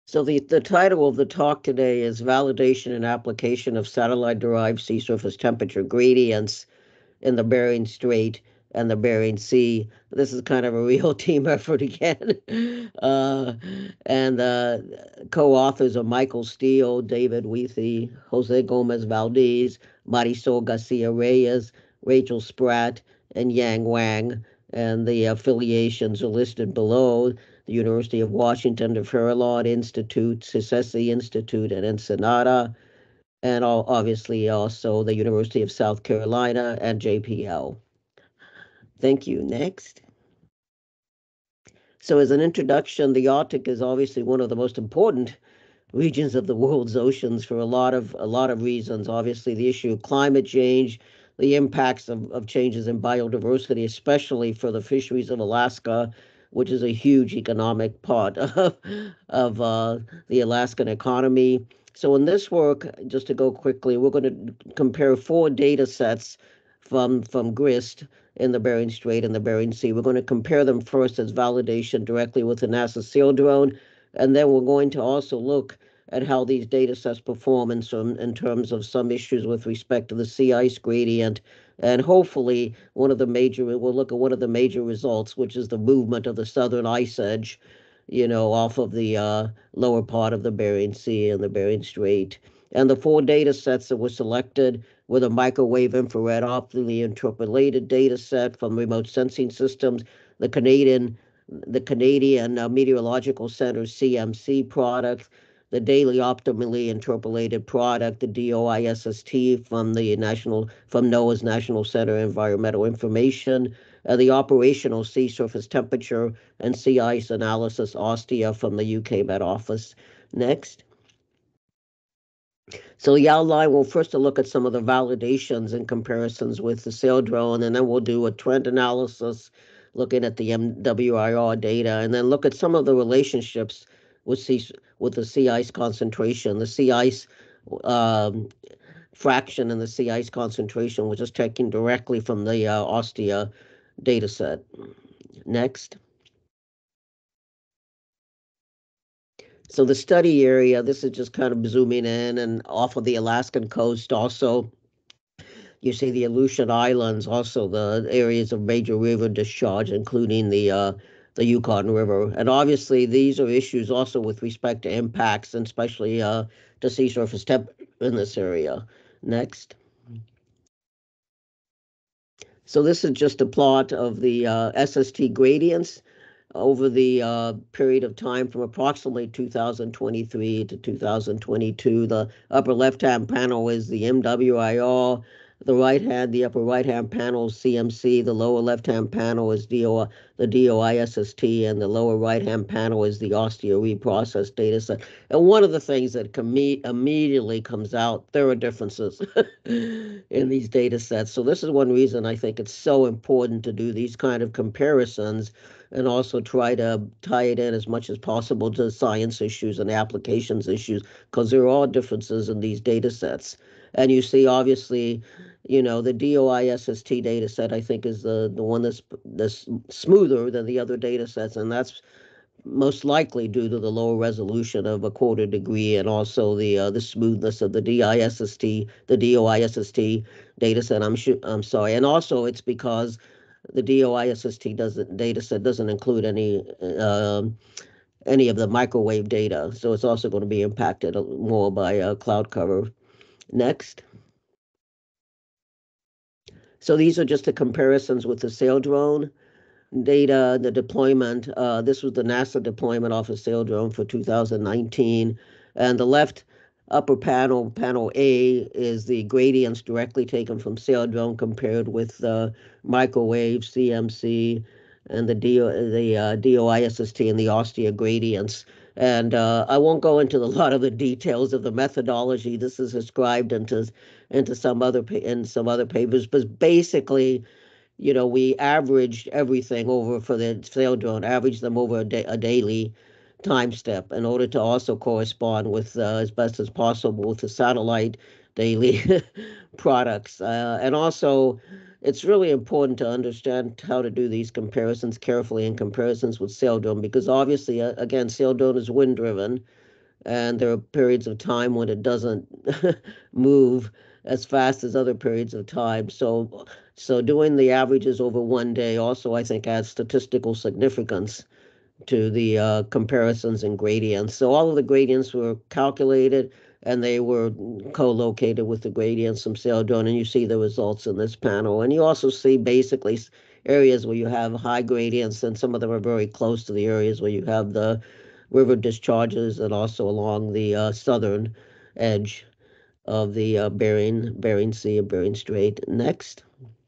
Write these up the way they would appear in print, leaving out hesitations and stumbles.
So the title of the talk today is Validation and Application of Satellite-Derived Sea Surface Temperature Gradients in the Bering Strait and the Bering Sea. This is kind of a real team effort again. And co-authors are Michael Steele, David Wethey, José Gómez-Valdés, Marisol Garcia-Reyes, Rachel Spratt, and Yang Wang. And the affiliations are listed below: the University of Washington, the Farallon Institute, CICESE Institute, and Ensenada, and obviously also the University of South Carolina and JPL. Thank you. Next. So as an introduction, the Arctic is obviously one of the most important regions of the world's oceans for a lot of reasons. Obviously, the issue of climate change, the impacts of changes in biodiversity, especially for the fisheries of Alaska, which is a huge economic part of the Alaskan economy. So in this work, just to go quickly, we're going to compare 4 data sets from GHRSST in the Bering Strait and the Bering Sea. We're going to compare them first as validation directly with the NASA Saildrone, and then we're going to also look at how these data sets perform in terms of some issues with respect to the sea ice gradient. And hopefully we'll look at one of the major results, which is the movement of the southern ice edge, off of the lower part of the Bering Sea and the Bering Strait. And the 4 data sets that were selected were the microwave infrared optically interpolated data set from remote sensing systems, the Canadian Meteorological Center CMC product, the Daily Optimally Interpolated Product, the DOISST from NOAA's National Center of Environmental Information, the Operational Sea Surface Temperature and Sea Ice Analysis OSTIA from the UK Met Office. Next. So the outline, we'll first look at some of the validations and comparisons with the Saildrone, and then we'll do a trend analysis looking at the MWIR data, and then look at some of the relationships with the sea ice concentration, the sea ice fraction and the sea ice concentration, which is taken directly from the OSTIA data set. Next. So the study area, this is just kind of zooming in and off of the Alaskan coast. Also, you see the Aleutian Islands, also the areas of major river discharge, including the Yukon River. And obviously, these are issues also with respect to impacts, and especially to sea surface temperature in this area. Next. So this is just a plot of the SST gradients over the period of time from approximately 2023 to 2022. The upper left-hand panel is the MWIR. The upper right-hand panel is CMC. The lower left-hand panel is the DOISST, and the lower right-hand panel is the OSTIA reprocessed data set. And one of the things that immediately comes out, there are differences in these data sets. So this is one reason I think it's so important to do these kind of comparisons, and also try to tie it in as much as possible to science issues and applications issues, because there are differences in these data sets. And you see, obviously, the DOISST data set, I think, is the one that's smoother than the other data sets, and that's most likely due to the lower resolution of a quarter degree, and also the smoothness of the DOISST data set. I'm sorry, and also it's because the DOISST data set doesn't include any of the microwave data, so it's also going to be impacted more by cloud cover. Next. So these are just the comparisons with the Saildrone data, the deployment. This was the NASA deployment off of Saildrone for 2019. And the left upper panel, panel A, is the gradients directly taken from Saildrone compared with the microwave, CMC, and the DOISST and the OSTIA gradients. And I won't go into a lot of the details of the methodology. This is described into some other papers, but basically, we averaged everything over for the Saildrone, averaged them over a daily time step in order to also correspond with as best as possible with the satellite daily products. And also, it's really important to understand how to do these comparisons carefully in comparisons with Saildrone, because obviously, again, Saildrone is wind-driven, and there are periods of time when it doesn't move as fast as other periods of time. So doing the averages over one day also, I think, adds statistical significance to the comparisons and gradients. So all of the gradients were calculated and they were co-located with the gradients from Saildrone, and you see the results in this panel. And you also see basically areas where you have high gradients, and some of them are very close to the areas where you have the river discharges, and also along the southern edge of the Bering Sea and Bering Strait. Next.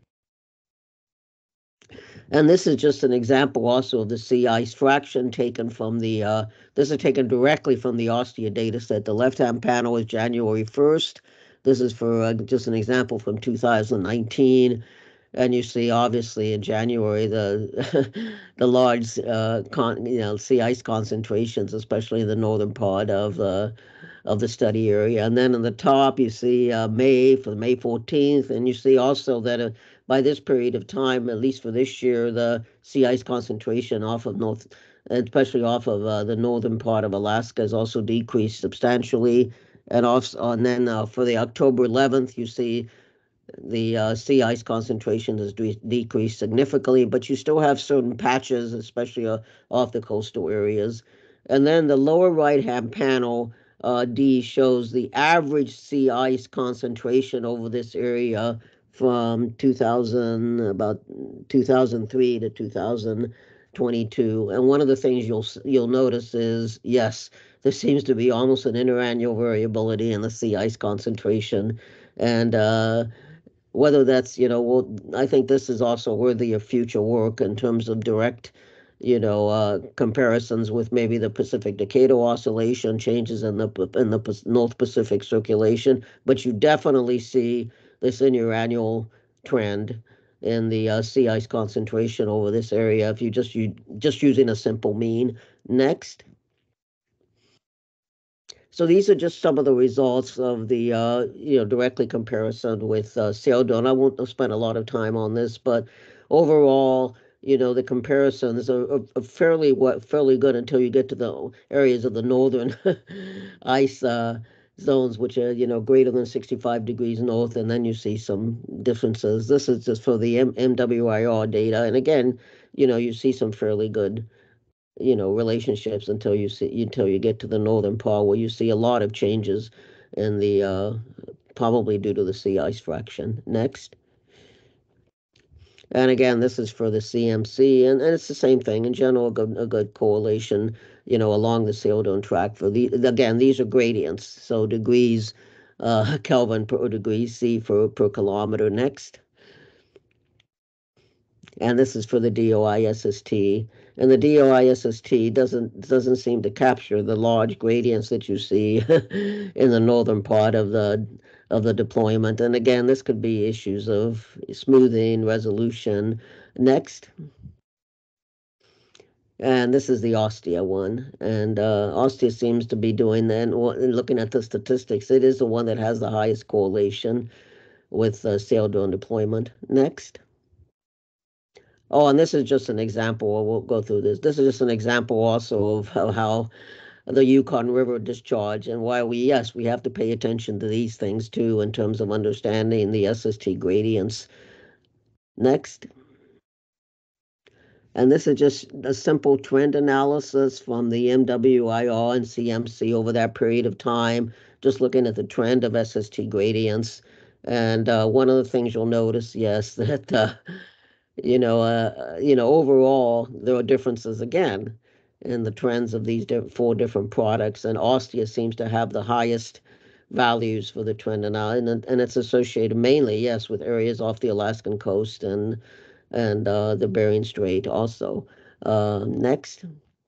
And this is just an example also of the sea ice fraction taken from this is taken directly from the OSTIA data set. The left-hand panel is January 1st. This is for just an example from 2019. And you see, obviously, in January, the the large sea ice concentrations, especially in the northern part of the study area. And then in the top, you see May for May 14th, and you see also that by this period of time, at least for this year, the sea ice concentration off of North, especially off of the northern part of Alaska, has also decreased substantially. And then for the October 11th, you see the sea ice concentration has decreased significantly, but you still have certain patches, especially off the coastal areas. And then the lower right-hand panel, D, shows the average sea ice concentration over this area from about 2003 to 2022. And one of the things you'll notice is, yes, there seems to be almost an interannual variability in the sea ice concentration. And whether that's, well, I think this is also worthy of future work in terms of direct, comparisons with maybe the Pacific Decadal Oscillation, changes in the North Pacific circulation. But you definitely see this interannual trend in the sea ice concentration over this area if you just using a simple mean. Next. So these are just some of the results of the directly comparison with Saildrone. I won't spend a lot of time on this, but overall, the comparisons are fairly good until you get to the areas of the northern ice zones, which are greater than 65 degrees north, and then you see some differences. This is just for the MWIR data, and again, you see some fairly good relationships until you get to the northern part, where you see a lot of changes in the probably due to the sea ice fraction. Next. And again, this is for the CMC, and it's the same thing in general. A good correlation, along the Saildrone track. Again, these are gradients, so degrees Kelvin per degree C per kilometer. Next. And this is for the DOISST. And the DOISST doesn't seem to capture the large gradients that you see in the northern part of the deployment. And again, this could be issues of smoothing, resolution. Next. And this is the OSTIA one. And OSTIA seems to be doing that. And looking at the statistics, it is the one that has the highest correlation with Saildrone deployment. Next. Oh, and this is just an example. We'll go through this. This is just an example also of how the Yukon River discharge, and why we have to pay attention to these things too in terms of understanding the SST gradients. Next. And this is just a simple trend analysis from the MWIR and CMC over that period of time, just looking at the trend of SST gradients. And one of the things you'll notice, yes, that overall, there are differences again in the trends of these four different products, and OSTIA seems to have the highest values for the trend analysis, and it's associated mainly, yes, with areas off the Alaskan coast and the Bering Strait also. Next.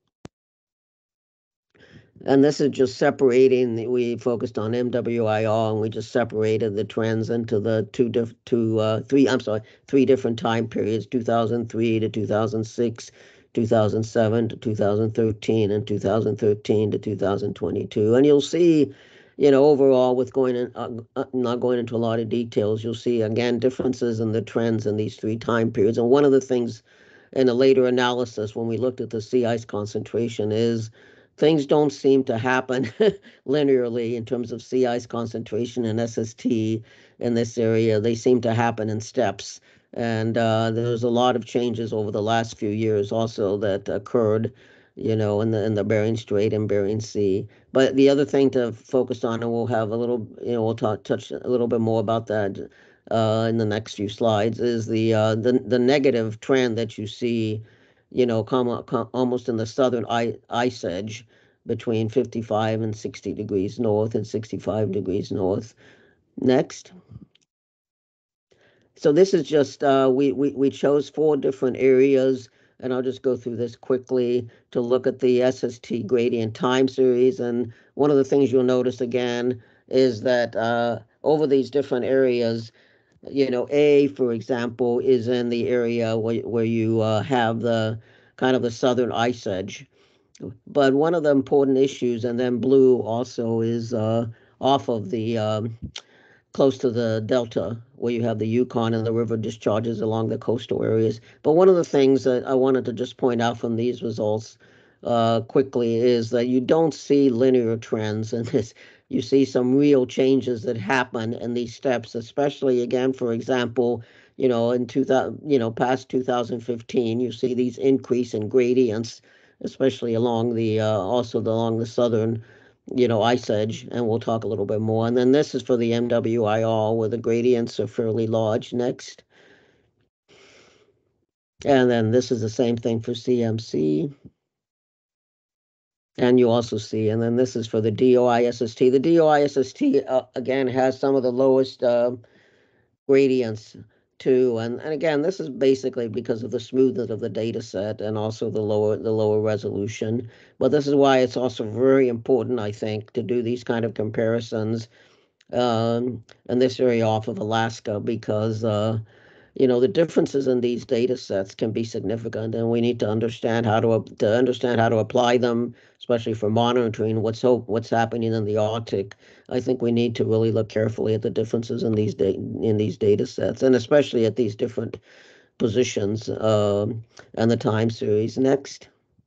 And this is just separating. We focused on MWIR, and we just separated the trends into the three different time periods: 2003 to 2006, 2007 to 2013, and 2013 to 2022. And you'll see, overall, with not going into a lot of details, you'll see again differences in the trends in these three time periods. And one of the things in a later analysis, when we looked at the sea ice concentration, is things don't seem to happen linearly in terms of sea ice concentration and SST in this area. They seem to happen in steps. And there's a lot of changes over the last few years also that occurred, in the Bering Strait and Bering Sea. But the other thing to focus on, and we'll have a little, we'll touch a little bit more about that in the next few slides, is the negative trend that you see, almost in the southern ice edge between 55 and 60 degrees north and 65 degrees north. Next. So this is just, we chose 4 different areas, and I'll just go through this quickly to look at the SST gradient time series. And one of the things you'll notice again is that over these different areas, A, for example, is in the area where you have the kind of the southern ice edge. But one of the important issues, and then blue also, is off of the close to the delta where you have the Yukon and the river discharges along the coastal areas. But one of the things that I wanted to just point out from these results quickly is that you don't see linear trends in this. You see some real changes that happen in these steps, especially again, for example, in 2000, past 2015, you see these increase in gradients, especially along the also along the southern ice edge, and we'll talk a little bit more. And then this is for the MWIR, where the gradients are fairly large. Next. And then this is the same thing for CMC. And you also see, and then this is for the DOISST. The DOISST, again, has some of the lowest gradients too. And again, this is basically because of the smoothness of the data set and also the lower resolution. But this is why it's also very important, I think, to do these kind of comparisons in this area off of Alaska, because the differences in these data sets can be significant, and we need to understand how to apply them, especially for monitoring what's happening in the Arctic. I think we need to really look carefully at the differences in these data sets, and especially at these different positions and the time series. Next.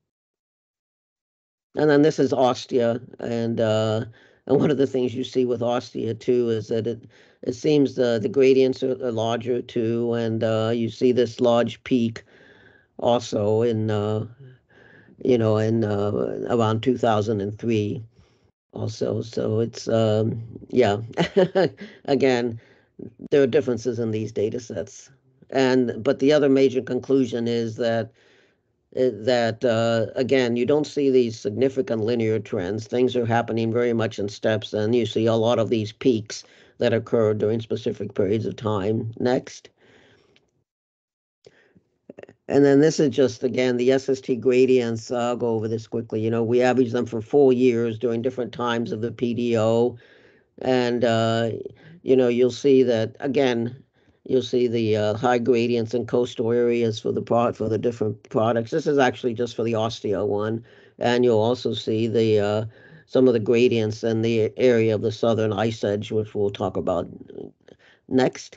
And then this is OSTIA, and one of the things you see with OSTIA too is that it seems the gradients are larger too, and you see this large peak also in around 2003 also. So it's yeah, again, there are differences in these data sets, but the other major conclusion is that again, you don't see these significant linear trends. Things are happening very much in steps, and you see a lot of these peaks that occur during specific periods of time. Next. And then this is just, again, the SST gradients. I'll go over this quickly. We average them for 4 years during different times of the PDO. And, you'll see that, again, you'll see the high gradients in coastal areas for the different products. This is actually just for the OSTIA one. And you'll also see the some of the gradients in the area of the southern ice edge, which we'll talk about next.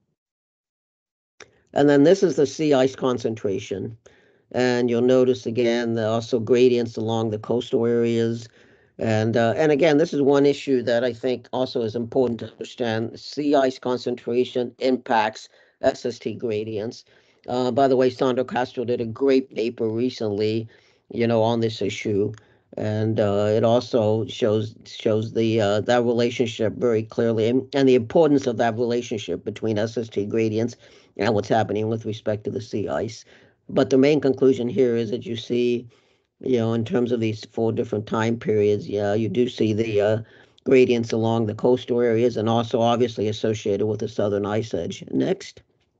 And then this is the sea ice concentration. And you'll notice again also gradients along the coastal areas. And again, this is one issue that I think also is important to understand. Sea ice concentration impacts SST gradients. By the way, Sandro Castro did a great paper recently, on this issue, and it also shows the that relationship very clearly, and the importance of that relationship between SST gradients and what's happening with respect to the sea ice. But the main conclusion here is that you see, in terms of these 4 different time periods, you do see the gradients along the coastal areas, and also obviously associated with the southern ice edge. Next.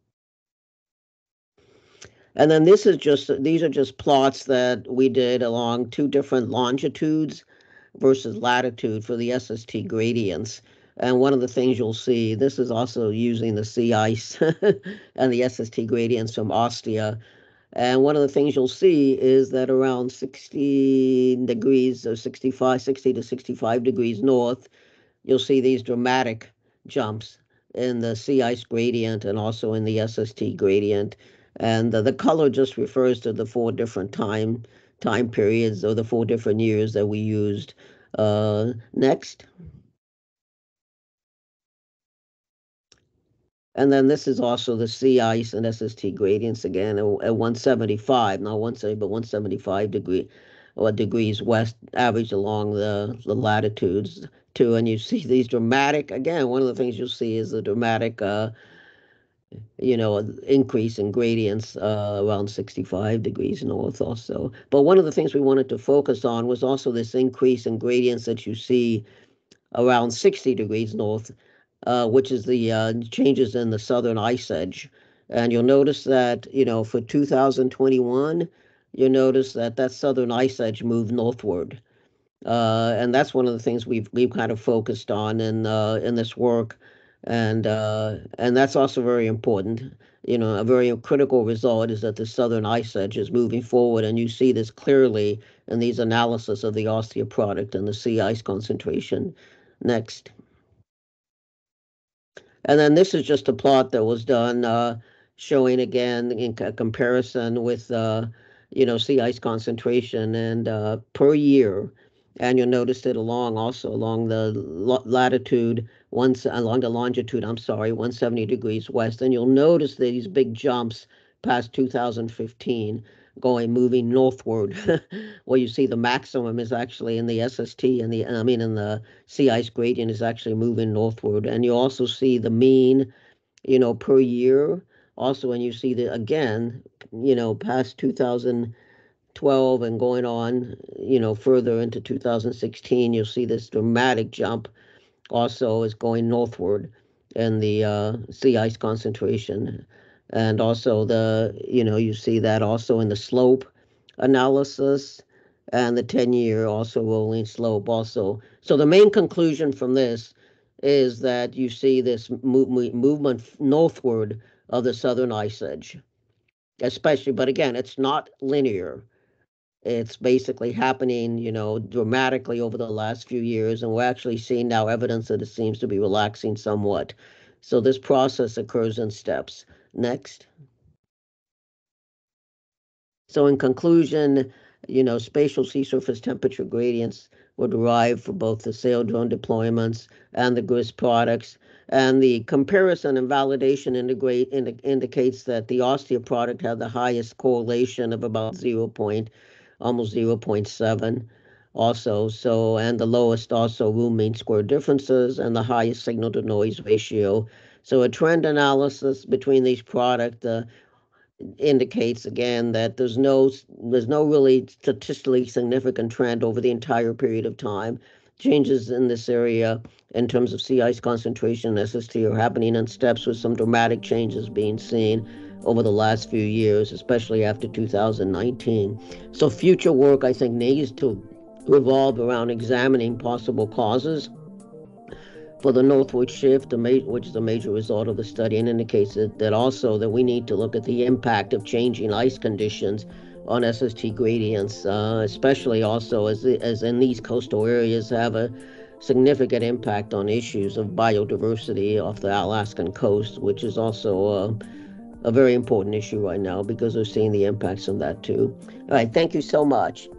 And then these are just plots that we did along 2 different longitudes versus latitude for the SST gradients. And one of the things you'll see, this is also using the sea ice and the SST gradients from OSTIA. And one of the things you'll see is that around 60 degrees or 60 to 65 degrees north, you'll see these dramatic jumps in the sea ice gradient and also in the SST gradient. And the color just refers to the 4 different time time periods or the 4 different years that we used. Next. And then this is also the sea ice and SST gradients again at 175, not 170, but 175 degrees west, average along the latitudes too. And you see these dramatic, again, one of the things you'll see is the dramatic, increase in gradients around 65 degrees north also. But one of the things we wanted to focus on was also this increase in gradients that you see around 60 degrees north, which is the changes in the southern ice edge. And you'll notice that, for 2021, you'll notice that that southern ice edge moved northward. And that's one of the things we've kind of focused on in this work. And that's also very important. A very critical result is that the southern ice edge is moving forward, and you see this clearly in these analysis of the OSTIA product and the sea ice concentration. Next. And then this is just a plot that was done showing again in comparison with sea ice concentration and per year. And you'll notice it along the latitude, along the longitude, 170 degrees west. And you'll notice these big jumps past 2015 moving northward. Well, you see the maximum is actually in the SST and in the sea ice gradient is actually moving northward. And you also see the mean, per year. Also, when you see again, past 2012 and going on, further into 2016, you'll see this dramatic jump also is going northward in the sea ice concentration. And also you see that also in the slope analysis and the 10-year also rolling slope also. So the main conclusion from this is that you see this movement northward of the southern ice edge, especially, but again, it's not linear. It's basically happening, dramatically over the last few years, and we're actually seeing now evidence that it seems to be relaxing somewhat. So this process occurs in steps. Next. So in conclusion, spatial sea surface temperature gradients were derived for both the Saildrone deployments and the GHRSST products. And the comparison and validation indicates that the OSTIA product had the highest correlation of about almost 0.7 also. So, and the lowest also room mean square differences and the highest signal to noise ratio. So a trend analysis between these products indicates again that there's no really statistically significant trend over the entire period of time. Changes in this area in terms of sea ice concentration and SST are happening in steps, with some dramatic changes being seen over the last few years, especially after 2019. So future work, I think, needs to revolve around examining possible causes for the northward shift, which is a major result of the study, and indicates that also that we need to look at the impact of changing ice conditions on SST gradients, especially also as in these coastal areas have a significant impact on issues of biodiversity off the Alaskan coast, which is also a very important issue right now because we're seeing the impacts of that too. All right, thank you so much.